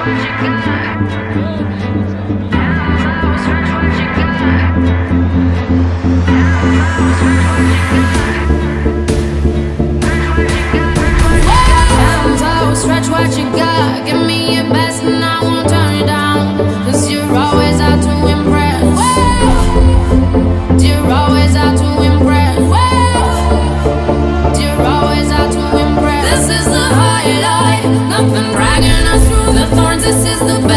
Stretch what you got, give me your best and I won't turn you down. 'Cause you're always out to impress. You're always out to impress. You're always out to impress. This is the highlight, nothing dragging us through the thorns. This is the best.